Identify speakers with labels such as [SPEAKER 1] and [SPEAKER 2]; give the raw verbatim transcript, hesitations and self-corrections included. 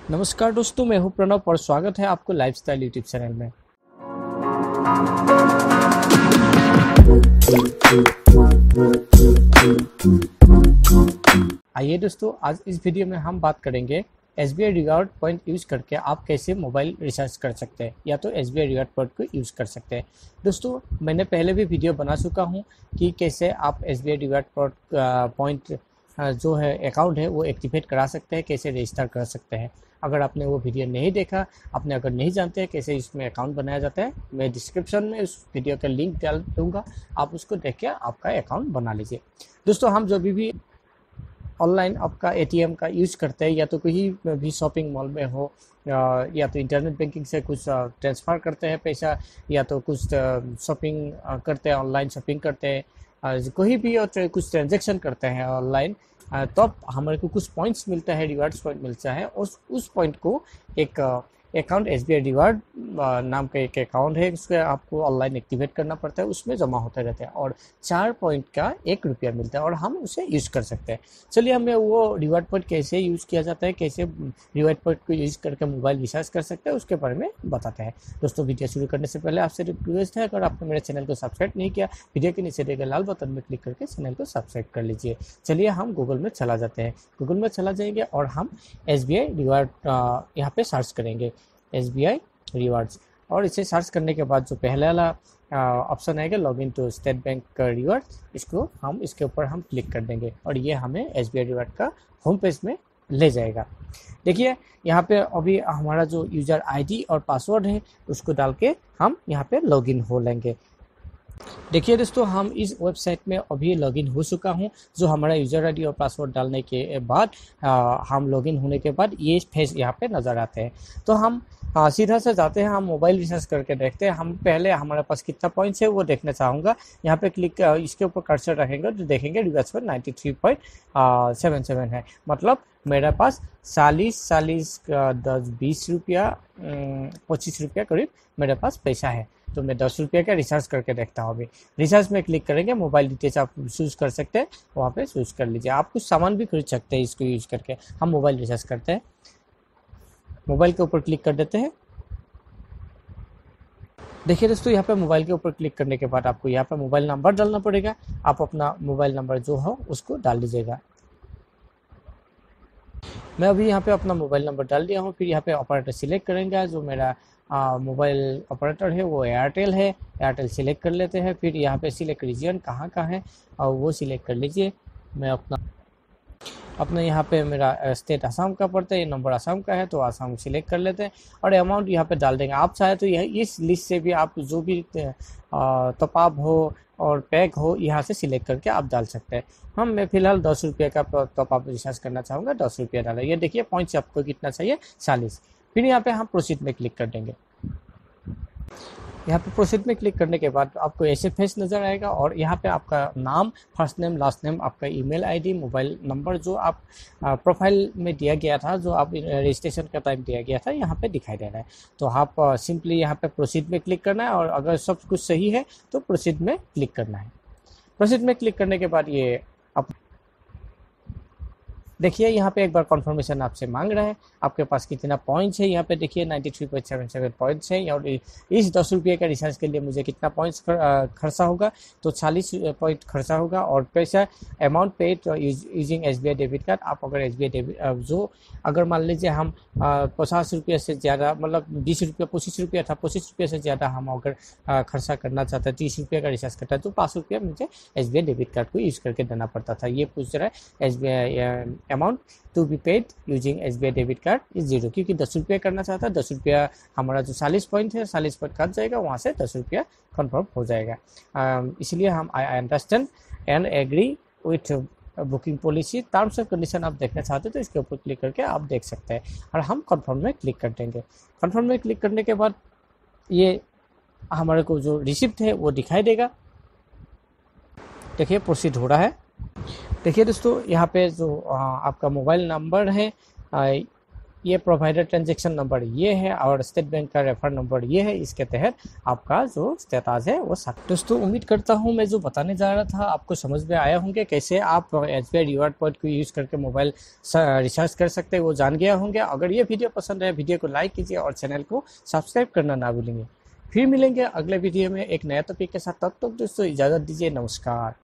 [SPEAKER 1] नमस्कार दोस्तों, मैं हूं प्रणव और स्वागत है आपको लाइफस्टाइल यूट्यूब चैनल में। आइए दोस्तों, आज इस वीडियो में हम बात करेंगे S B I reward point use करके आप कैसे मोबाइल रिचार्ज कर सकते हैं या तो S B I reward point को यूज़ कर सकते हैं। दोस्तों, मैंने पहले भी वीडियो बना चुका हूं कि कैसे आप S B I reward point जो है अकाउंट है वो एक्टिवेट करा सकते हैं, कैसे रजिस्टर कर सकते हैं। अगर आपने वो वीडियो नहीं देखा, आपने अगर नहीं जानते हैं कैसे इसमें अकाउंट बनाया जाता है, मैं डिस्क्रिप्शन में उस वीडियो का लिंक डाल दूँगा, आप उसको देख के आपका अकाउंट बना लीजिए। दोस्तों, हम जो भी भी ऑनलाइन आपका ए टी एम का यूज़ करते हैं या तो कहीं भी शॉपिंग मॉल में हो या तो इंटरनेट बैंकिंग से कुछ ट्रांसफ़र करते हैं पैसा या तो कुछ शॉपिंग करते हैं, ऑनलाइन शॉपिंग करते हैं, कोई भी और कुछ ट्रांजेक्शन करते हैं ऑनलाइन, तब तो हमारे को कुछ पॉइंट्स मिलता है, रिवार्ड्स पॉइंट मिलता है। उस उस पॉइंट को एक account S B I reward नाम का एक अकाउंट है, उसको आपको ऑनलाइन एक्टिवेट करना पड़ता है, उसमें जमा होते रहते हैं और चार पॉइंट का एक रुपया मिलता है और हम उसे यूज़ कर सकते हैं। चलिए, हमें वो रिवॉर्ड पॉइंट कैसे यूज़ किया जाता है, कैसे रिवॉर्ड पॉइंट को यूज़ करके मोबाइल रिचार्ज कर सकते हैं, उसके बारे में बताते हैं। दोस्तों, वीडियो शुरू करने से पहले आपसे रिक्वेस्ट है, अगर आपने मेरे चैनल को सब्सक्राइब नहीं किया, वीडियो के नीचे दिए गए लाल बटन में क्लिक करके चैनल को सब्सक्राइब कर लीजिए। चलिए, हम गूगल में चला जाते हैं। गूगल में चला जाएंगे और हम एस बी आई रिवॉर्ड यहाँ पे सर्च करेंगे, एस बी आई रिवॉर्ड्स, और इसे सर्च करने के बाद जो पहले वाला ऑप्शन आएगा लॉगिन टू स्टेट बैंक का रिवॉर्ड, इसको हम इसके ऊपर हम क्लिक कर देंगे और ये हमें एस बी आई रिवॉर्ड का होम पेज में ले जाएगा। देखिए, यहाँ पे अभी हमारा जो यूज़र आईडी और पासवर्ड है उसको डाल के हम यहाँ पे लॉगिन हो लेंगे। देखिए दोस्तों, हम इस वेबसाइट में अभी लॉगिन हो चुका हूं। जो हमारा यूज़र आईडी और पासवर्ड डालने के बाद आ, हम लॉगिन होने के बाद ये फेस यहाँ पे नज़र आते हैं। तो हम आ, सीधा से जाते हैं, हम मोबाइल रिचार्ज करके देखते हैं। हम पहले हमारे पास कितना पॉइंट्स है वो देखना चाहूँगा। यहाँ पे क्लिक इसके ऊपर कर्सर रखेंगे तो देखेंगे रिवॉर्ड्स पर ninety three point seven seven है, मतलब मेरे पास चालीस चालीस दस बीस रुपया पच्चीस रुपया करीब मेरे पास पैसा है। तो मैं दस रुपये का रिचार्ज करके देखता हूँ। अभी रिचार्ज में क्लिक करेंगे, मोबाइल डिटेल्स आप चूज़ कर सकते हैं, वहाँ पे चूज़ कर लीजिए। आप कुछ सामान भी खरीद सकते हैं इसको यूज़ करके। हम मोबाइल रिचार्ज करते हैं, मोबाइल के ऊपर क्लिक कर देते हैं। देखिए दोस्तों, यहाँ पे मोबाइल के ऊपर क्लिक करने के बाद आपको यहाँ पे मोबाइल नंबर डालना पड़ेगा। आप अपना मोबाइल नंबर जो हो उसको डाल दीजिएगा। मैं अभी यहाँ पे अपना मोबाइल नंबर डाल दिया हूँ। फिर यहाँ पे ऑपरेटर सिलेक्ट करेंगे। जो मेरा मोबाइल ऑपरेटर है वो एयरटेल है, एयरटेल सिलेक्ट कर लेते हैं। फिर यहाँ पे सिलेक्ट रीजन कहाँ का है और वो सिलेक्ट कर लीजिए। मैं अपना अपना यहाँ पे मेरा स्टेट आसाम का पड़ता है, ये नंबर आसाम का है तो आसाम सिलेक्ट कर लेते हैं और अमाउंट यहाँ पे डाल देंगे। आप चाहे तो यह इस लिस्ट से भी आप जो भी टॉप अप हो और पैक हो यहाँ से सिलेक्ट करके आप डाल सकते हैं। हम मैं फिलहाल दस रुपये का टॉप अप रिचार्ज करना चाहूँगा, दस रुपये डाला। ये देखिए पॉइंट्स आपको कितना चाहिए, चालीस। फिर यहाँ पे हम प्रोसीड में क्लिक कर देंगे। यहाँ पे प्रोसीड में क्लिक करने के बाद आपको ऐसे फेस नज़र आएगा और यहाँ पे आपका नाम, फर्स्ट नेम, लास्ट नेम, आपका ईमेल आईडी, मोबाइल नंबर जो आप प्रोफाइल में दिया गया था, जो आप रजिस्ट्रेशन का टाइम दिया गया था, यहाँ पे दिखाई दे रहा है। तो आप सिंपली यहाँ पे प्रोसीड में क्लिक करना है और अगर सब कुछ सही है तो प्रोसीड में क्लिक करना है। प्रोसीड में क्लिक करने के बाद ये आप देखिए यहाँ पे एक बार कंफर्मेशन आपसे मांग रहा है, आपके पास कितना पॉइंट्स है। यहाँ पे देखिए ninety three point seven seven points है और इस दस रुपये का रिचार्ज के लिए मुझे कितना पॉइंट्स खर्चा होगा, तो चालीस पॉइंट खर्चा होगा। और पैसा amount paid using S B I debit card. आप अगर एस बी आई डेबिट जो अगर मान लीजिए हम पचास रुपये से ज़्यादा, मतलब बीस रुपये पच्चीस रुपया था, पच्चीस रुपये से ज़्यादा हम अगर खर्चा करना चाहते हैं, तीस रुपये का रिचार्ज करता है तो पाँच रुपया मुझे S B I debit card को यूज़ करके देना पड़ता था। ये पूछ रहा है S B I amount to be paid using S B I debit card is zero, क्योंकि दस रुपया करना चाहता है। दस रुपया हमारा जो चालीस पॉइंट है, चालीस पॉइंट कट जाएगा, वहाँ से दस रुपया कन्फर्म हो जाएगा। इसलिए हम I understand and agree with booking policy, terms and condition आप देखना चाहते हैं तो इसके ऊपर क्लिक करके आप देख सकते हैं और हम कन्फर्म में क्लिक कर देंगे। कन्फर्म में क्लिक करने के बाद ये हमारे को जो रिसिप्ट है वो दिखाई देगा। देखिए प्रोसीड हो रहा है। देखिए दोस्तों, यहाँ पे जो आपका मोबाइल नंबर है ये प्रोवाइडर ट्रांजेक्शन नंबर ये है और स्टेट बैंक का रेफर नंबर ये है। इसके तहत आपका जो स्टेटस है वो सब। दोस्तों उम्मीद करता हूँ मैं जो बताने जा रहा था आपको समझ में आया होंगे, कैसे आप S B I reward point को यूज़ करके मोबाइल रिचार्ज कर सकते हैं वो जान गया होंगे। अगर ये वीडियो पसंद है वीडियो को लाइक कीजिए और चैनल को सब्सक्राइब करना ना भूलेंगे। फिर मिलेंगे अगले वीडियो में एक नया टॉपिक के साथ। तब तक दोस्तों इजाज़त दीजिए, नमस्कार।